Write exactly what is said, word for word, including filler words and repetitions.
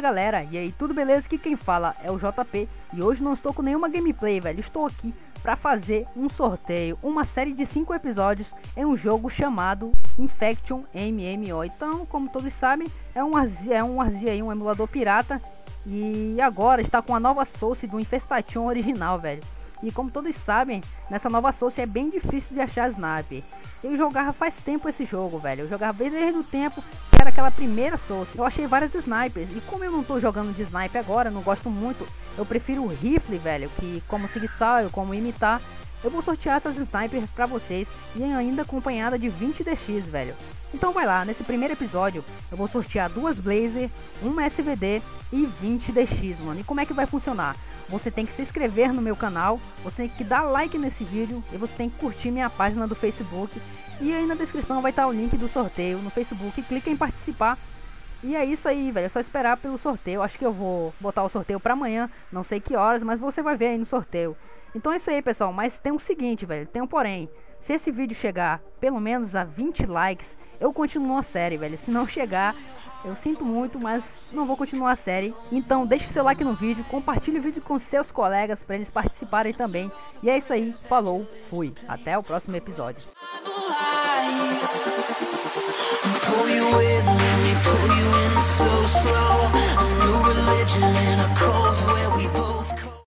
Fala galera, e aí, tudo beleza? Aqui quem fala é o J P e hoje não estou com nenhuma gameplay, velho. Estou aqui para fazer um sorteio, uma série de cinco episódios em um jogo chamado Infection M M O. Então, como todos sabem, é um Arzi, é um Arzi aí, um emulador pirata, e agora está com a nova source do Infestation original, velho. E como todos sabem, nessa nova source é bem difícil de achar sniper. Eu jogava faz tempo esse jogo, velho. Eu jogava desde o tempo que era aquela primeira source. Eu achei várias snipers. E como eu não tô jogando de sniper agora, não gosto muito, eu prefiro o rifle, velho. Que como Sigsail, como imitar. Eu vou sortear essas snipers pra vocês. E ainda acompanhada de vinte D X, velho. Então vai lá, nesse primeiro episódio eu vou sortear duas Blazer, uma S V D e vinte D X, mano. E como é que vai funcionar? Você tem que se inscrever no meu canal, você tem que dar like nesse vídeo e você tem que curtir minha página do Facebook. E aí na descrição vai estar o link do sorteio no Facebook, clica em participar. E é isso aí, velho, é só esperar pelo sorteio. Acho que eu vou botar o sorteio pra amanhã, não sei que horas, mas você vai ver aí no sorteio. Então é isso aí, pessoal, mas tem o seguinte, velho, tem um porém. Se esse vídeo chegar pelo menos a vinte likes, eu continuo a série, velho. Se não chegar, eu sinto muito, mas não vou continuar a série. Então deixe seu like no vídeo, compartilhe o vídeo com seus colegas para eles participarem também. E é isso aí, falou, fui. Até o próximo episódio. Pull you in, let me pull you in so slow. A new religion in a cold where we both